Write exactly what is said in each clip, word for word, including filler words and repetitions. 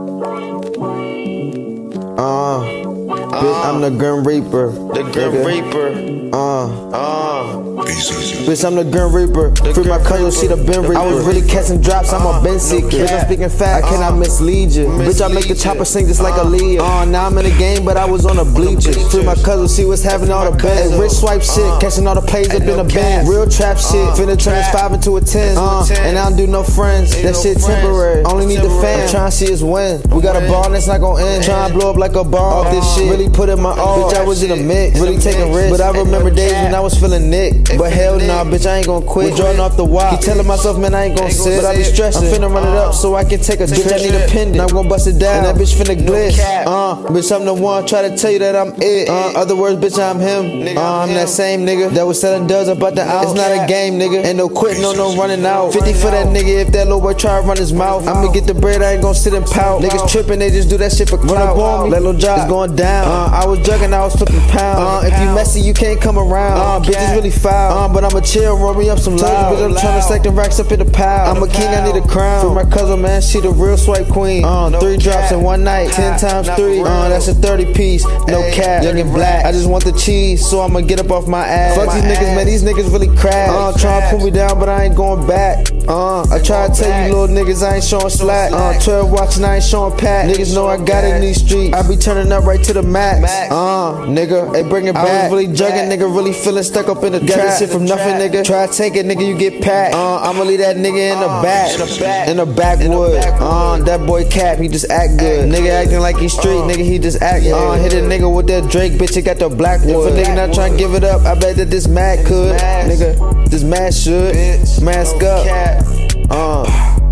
Uh, bitch, I'm the Grim Reaper. The Grim nigga. Reaper. Uh, Uh. Bitch, I'm the Grim Reaper. Free my cousin, see the Ben Reaper. I was really catching drops, I'm a Ben seeker. Bitch, I'm speaking fact, I cannot mislead you. Bitch, I make the chopper sing just like Aaliyah. Uh, now I'm in the game, but I was on the bleachers. Free my cousin, see what's happening, all the best. Rich swipe shit, catching all the plays up in the band. Real trap shit, finna turn this five into a ten. Uh, and I don't do no friends, that shit temporary. Only need the fam, tryna see us win. We got a ball that's not gon' end. Tryna blow up like a bomb off this shit. Really put in my all. Bitch, I was in a mix, really taking risks. But I remember days when I was feeling nick. But hell nah, bitch, I ain't gon' quit. Drawing off the wall. Keep telling myself, man, I ain't gon' sit. But I be stressing. I'm finna run it up so I can take a bitch. I need a pendant. I'm gon' bust it down. And that bitch finna glitch. Uh, bitch, I'm the one. Try to tell you that I'm it. Uh, other words, bitch, I'm him. Uh, I'm that same nigga that was selling dubs about the out. It's not a game, nigga. Ain't no quitting, no no running out. fifty for that nigga if that little boy try to run his mouth. I'ma get the bread, I ain't gon' sit and pout. Niggas tripping, they just do that shit for clout. That little job is going down. Uh, I was jugging, I was flipping pounds. Uh, if you messy, you can't come around. Uh, bitch, it's really foul. Uh, but I'ma chill, roll me up some loud. Bitch, I'm tryna stack them racks up in the pile. I'm a king, I need a crown. For my cousin, man, she the real swipe queen. Uh, three drops in one night, ten times three. Uh, that's a thirty piece, no cap, young and black. I just want the cheese, so I'ma get up off my ass. Fuck these niggas, man, these niggas really crash. Uh, tryna pull me down, but I ain't going back. Uh, I try to tell you little niggas I ain't showing slack. Uh, twelve watching, I ain't showing pat. Niggas know I got it in these streets. I be turning up right to the max. Uh, nigga, hey, bring it back. I was really jugging, nigga, really feeling stuck up in the trap. Got this shit from nothing, nigga. Try to take it, nigga, you get packed. Uh, I'ma leave that nigga in the back, in the backwood. Uh, that boy Cap, he just act good. Nigga acting like he street, nigga, he just act. Uh, hit a nigga with that Drake, bitch, he got the black wood. If a nigga not trying to give it up, I bet that this Mac could. Nigga, this Mac should. Mask up. Uh,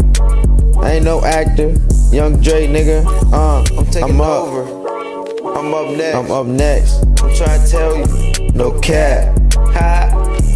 I ain't no actor. Young Dre, nigga. Uh, I'm taking I'm up. over. I'm up next. I'm up next. I'm trying to tell you, no cap. Ha.